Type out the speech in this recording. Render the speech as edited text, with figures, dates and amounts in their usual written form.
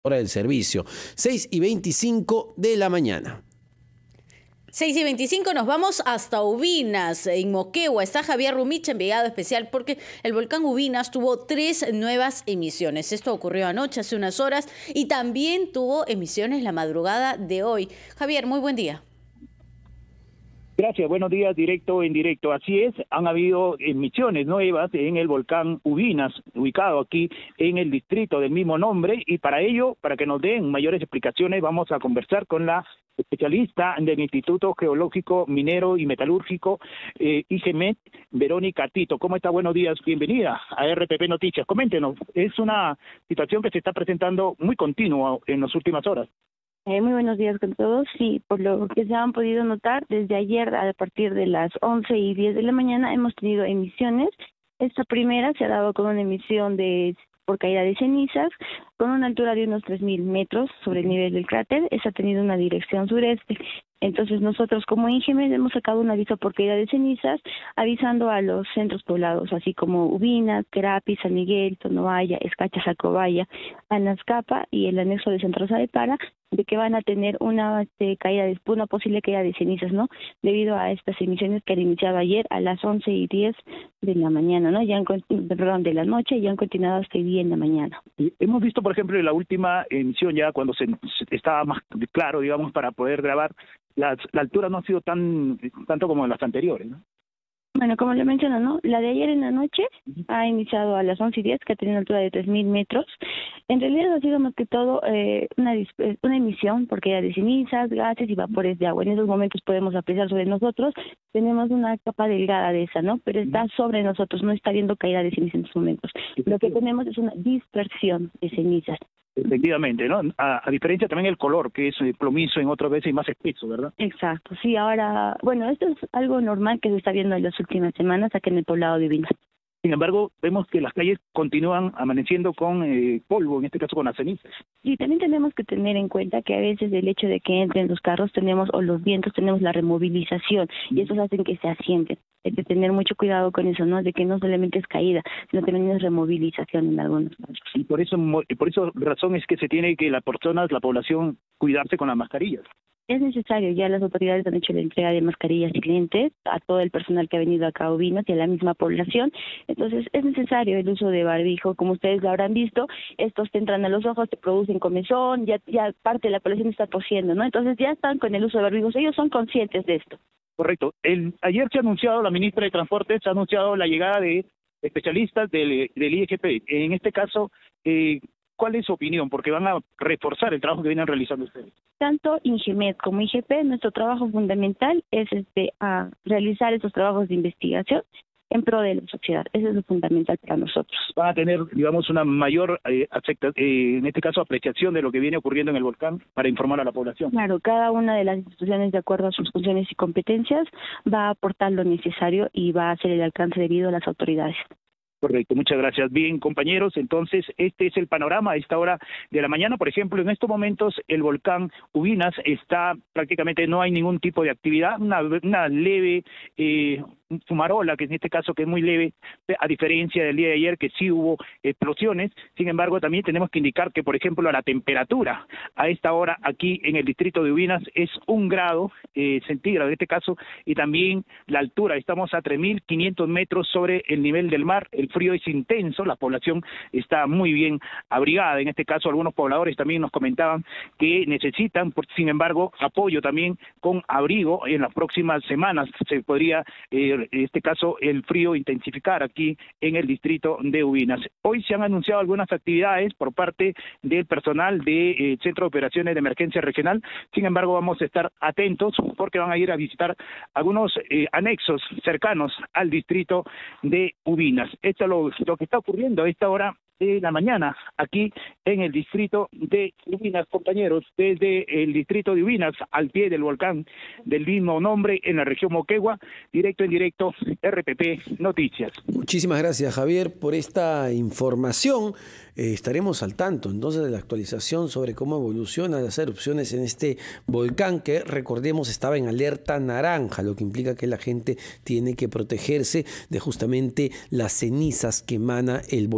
hora del servicio, 6:25 de la mañana. 6:25 nos vamos hasta Ubinas, en Moquegua. Está Javier Rumicha, enviado especial, porque el volcán Ubinas tuvo 3 nuevas emisiones. Esto ocurrió anoche, hace unas horas, y también tuvo emisiones la madrugada de hoy. Javier, muy buen día. Gracias, buenos días, directo en directo. Así es, han habido emisiones nuevas en el volcán Ubinas, ubicado aquí en el distrito del mismo nombre, y para ello, para que nos den mayores explicaciones, vamos a conversar con la especialista del Instituto Geológico, Minero y Metalúrgico, IGMET, Verónica Tito. ¿Cómo está? Buenos días, bienvenida a RPP Noticias. Coméntenos, es una situación que se está presentando muy continua en las últimas horas. Muy buenos días con todos. Sí, por lo que se han podido notar, desde ayer a partir de las 11:10 de la mañana hemos tenido emisiones. Esta primera se ha dado con una emisión por caída de cenizas, con una altura de unos 3.000 metros sobre el nivel del cráter. Esa ha tenido una dirección sureste. Entonces nosotros como INGEMED hemos sacado un aviso por caída de cenizas, avisando a los centros poblados, así como Ubinas, Terapi, San Miguel, Tonobaya, Escacha, Sacobaya, Anazcapa y el anexo de Santa Rosa de Para, de que van a tener una posible caída de cenizas, ¿no? Debido a estas emisiones que han iniciado ayer a las 11:10 de la mañana, ¿no? De la noche, y han continuado hasta hoy día en la mañana. Hemos visto, por ejemplo, en la última emisión, ya cuando se estaba más claro, digamos, para poder grabar, la altura no ha sido tanto como en las anteriores, ¿no? Bueno, como le menciono, ¿no? La de ayer en la noche ha iniciado a las 11:10, que ha tenido una altura de 3.000 metros. En realidad ha sido más que todo una emisión por caída de cenizas, gases y vapores de agua. En esos momentos podemos apreciar sobre nosotros, tenemos una capa delgada de esa, ¿no? Pero está sobre nosotros, no está habiendo caída de cenizas en estos momentos. Lo que tenemos es una dispersión de cenizas. Efectivamente, ¿no? A diferencia también el color, que es plomizo en otras veces y más espeso, ¿verdad? Exacto, sí, ahora, bueno, esto es algo normal que se está viendo en las últimas semanas aquí en el poblado de Ubinas. Sin embargo, vemos que las calles continúan amaneciendo con polvo, en este caso con las cenizas. Sí, también tenemos que tener en cuenta que a veces el hecho de que entren los carros o los vientos, tenemos la removilización, y esos hacen que se asienten. Hay que tener mucho cuidado con eso, ¿no? De que no solamente es caída, sino también es removilización en algunos casos. Y por eso razón es que se tiene que la población, cuidarse con las mascarillas. Es necesario, ya las autoridades han hecho la entrega de mascarillas y lentes a todo el personal que ha venido acá a Ubinas y a la misma población. Entonces es necesario el uso de barbijo. Como ustedes lo habrán visto, estos te entran a los ojos, te producen comezón, ya parte de la población está tosiendo, ¿no? Entonces ya están con el uso de barbijos, ellos son conscientes de esto. Correcto. Ayer se ha anunciado, la ministra de Transportes ha anunciado la llegada de especialistas del IGP. En este caso, ¿cuál es su opinión? Porque van a reforzar el trabajo que vienen realizando ustedes. Tanto INGEMED como IGP, nuestro trabajo fundamental es a realizar estos trabajos de investigación en pro de la sociedad. Eso es lo fundamental para nosotros. Van a tener, digamos, una mayor, en este caso, apreciación de lo que viene ocurriendo en el volcán para informar a la población. Claro, cada una de las instituciones, de acuerdo a sus funciones y competencias, va a aportar lo necesario y va a hacer el alcance debido a las autoridades. Correcto, muchas gracias. Bien, compañeros, entonces este es el panorama a esta hora de la mañana. Por ejemplo, en estos momentos el volcán Ubinas está prácticamente, no hay ningún tipo de actividad, una leve fumarola, que en este caso que es muy leve, a diferencia del día de ayer que sí hubo explosiones. Sin embargo, también tenemos que indicar que, por ejemplo, la temperatura a esta hora aquí en el distrito de Ubinas es 1 grado centígrado en este caso, y también la altura, estamos a 3.500 metros sobre el nivel del mar. El frío es intenso, la población está muy bien abrigada. En este caso, algunos pobladores también nos comentaban que necesitan, sin embargo, apoyo también con abrigo. En las próximas semanas se podría en este caso el frío intensificar aquí en el distrito de Ubinas. Hoy se han anunciado algunas actividades por parte del personal del Centro de Operaciones de Emergencia Regional. Sin embargo, vamos a estar atentos porque van a ir a visitar algunos anexos cercanos al distrito de Ubinas. Esto es lo que está ocurriendo a esta hora de la mañana aquí en el distrito de Ubinas, compañeros, desde el distrito de Ubinas al pie del volcán del mismo nombre en la región Moquegua, directo en directo, RPP Noticias. Muchísimas gracias, Javier, por esta información. Estaremos al tanto entonces de la actualización sobre cómo evolucionan las erupciones en este volcán que, recordemos, estaba en alerta naranja, lo que implica que la gente tiene que protegerse de justamente las cenizas que emana el volcán.